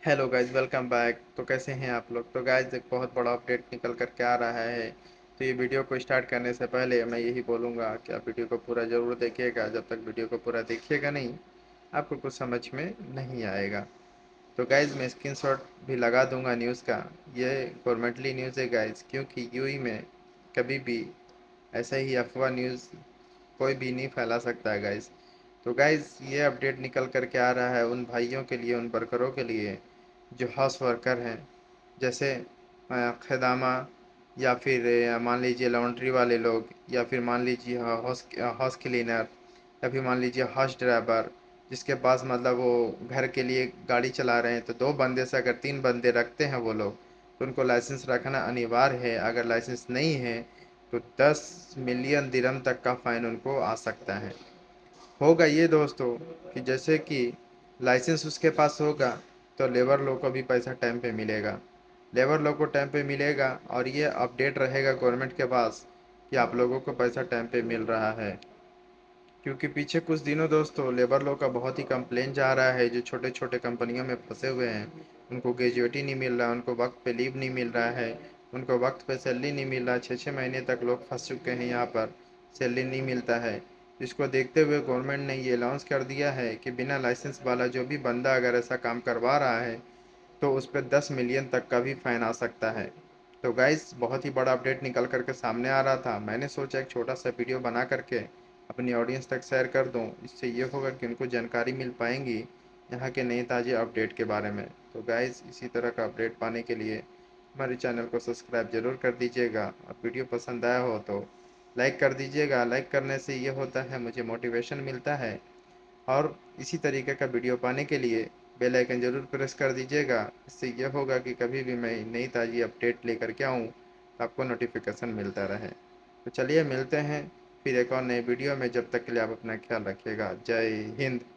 Hello guys, welcome back. तो कैसे हैं आप लोग? तो गाइज एक बहुत बड़ा अपडेट निकल कर के आ रहा है। तो ये वीडियो को स्टार्ट करने से पहले मैं यही बोलूँगा कि आप वीडियो को पूरा ज़रूर देखिएगा। जब तक वीडियो को पूरा देखिएगा नहीं, आपको कुछ समझ में नहीं आएगा। तो गाइज मैं स्क्रीनशॉट भी लगा दूंगा न्यूज़ का। ये गवर्नमेंटली न्यूज़ है गाइज, क्योंकि यूएई में कभी भी ऐसा ही अफवाह न्यूज़ कोई भी नहीं फैला सकता है गाइज। तो गाइज ये अपडेट निकल कर के आ रहा है उन भाइयों के लिए, उन वर्करों के लिए जो हाउस वर्कर हैं। जैसे खदामा, या फिर मान लीजिए लॉन्ड्री वाले लोग, या फिर मान लीजिए हाउस हाउस क्लीनर, या फिर मान लीजिए हाउस ड्राइवर, जिसके पास मतलब वो घर के लिए गाड़ी चला रहे हैं। तो दो बंदे से अगर तीन बंदे रखते हैं वो लोग, तो उनको लाइसेंस रखना अनिवार्य है। अगर लाइसेंस नहीं है तो 10 मिलियन दिरहम तक का फाइन उनको आ सकता है। होगा ये दोस्तों कि जैसे कि लाइसेंस उसके पास होगा तो लेबर लोग को भी पैसा टाइम पे मिलेगा। लेबर लोग को टाइम पे मिलेगा और ये अपडेट रहेगा गवर्नमेंट के पास कि आप लोगों को पैसा टाइम पे मिल रहा है। क्योंकि पीछे कुछ दिनों दोस्तों लेबर लोग का बहुत ही कंप्लेन जा रहा है। जो छोटे छोटे कंपनियों में फंसे हुए हैं, उनको ग्रेजुएटी नहीं मिल रहा, उनको वक्त पे लीव नहीं मिल रहा है, उनको वक्त पे सैलरी नहीं मिल रहा। 6 6 महीने तक लोग फंस चुके हैं यहाँ पर, सैलरी नहीं मिलता है। इसको देखते हुए गवर्नमेंट ने ये अनाउंस कर दिया है कि बिना लाइसेंस वाला जो भी बंदा अगर ऐसा काम करवा रहा है तो उस पर 10 मिलियन तक का भी फाइन आ सकता है। तो गाइस बहुत ही बड़ा अपडेट निकल करके सामने आ रहा था। मैंने सोचा एक छोटा सा वीडियो बना करके अपनी ऑडियंस तक शेयर कर दूं। इससे ये होगा कि उनको जानकारी मिल पाएंगी यहाँ के नए ताज़े अपडेट के बारे में। तो गाइस इसी तरह का अपडेट पाने के लिए हमारे चैनल को सब्सक्राइब जरूर कर दीजिएगा। और वीडियो पसंद आया हो तो लाइक कर दीजिएगा। लाइक करने से ये होता है, मुझे मोटिवेशन मिलता है। और इसी तरीके का वीडियो पाने के लिए बेल आइकन ज़रूर प्रेस कर दीजिएगा। इससे यह होगा कि कभी भी मैं नई ताज़ी अपडेट लेकर के आऊँ तो आपको नोटिफिकेशन मिलता रहे। तो चलिए मिलते हैं फिर एक और नए वीडियो में। जब तक के लिए आप अपना ख्याल रखिएगा। जय हिंद।